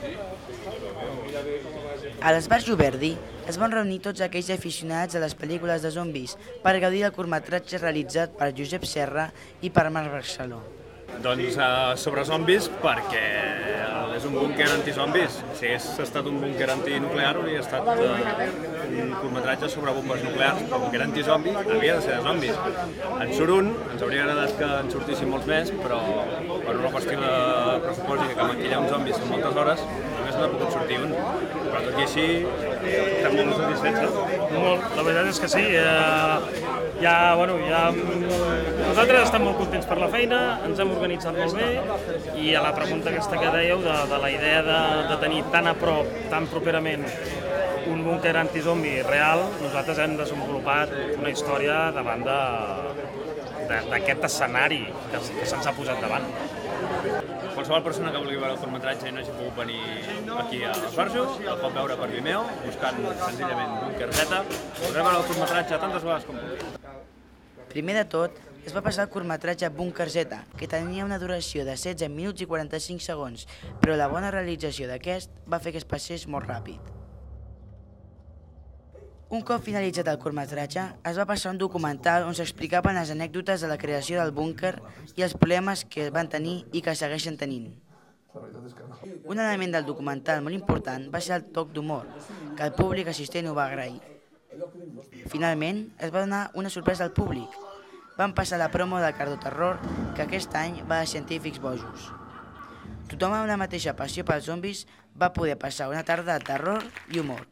A l'Esbarjo Verdi es van reunir tots aquells aficionats a les pel·lícules de zombis per gaudir del curtmetratge realitzat per Josep Serra i per Marc Barceló. Doncs sobre zombis, perquè és un búnquer antizombis. Si hagués estat un búnquer antinuclear hauria estat un curtmetratge sobre bombes nuclears, però que era antizombi havia de ser de zombis. En surt un, ens hauria agradat que en sortissin molts més, però per una qüestió de pressupost i que maquillar uns zombis en moltes hores només n'ha pogut sortir un. Però tot i així estem molt satisfets, no? Molt, la veritat és que sí. Nosaltres estem molt contents per la feina, ens hem organitzat molt bé i a la pregunta aquesta que dèieu de la idea de tenir tan a prop, tan properament un búnquer antizombi real, nosaltres hem desenvolupat una història davant d'aquest escenari que se'ns ha posat davant. Qualsevol persona que vulgui veure el curtmetratge i no hagi pogut venir aquí a l'Esbarjo el pot veure per Vimeo, buscant senzillament Búnquer Z. Podrem veure el curtmetratge tantes vegades com vulgui. Primer de tot, es va passar el curtmetratge Búnquer Z, que tenia una duració de 16 minuts i 45 segons, però la bona realització d'aquest va fer que es passés molt ràpid. Un cop finalitzat el curtmetratge, es va passar un documental on s'explicaven les anècdotes de la creació del búnquer i els problemes que van tenir i que segueixen tenint. Un element del documental molt important va ser el toc d'humor, que el públic assistent ho va agrair. Finalment, es va donar una sorpresa al públic. Van passar la promo de Cardo Terror, que aquest any va a Científics Bojos. Tothom amb la mateixa passió pels zombis va poder passar una tarda de terror i humor.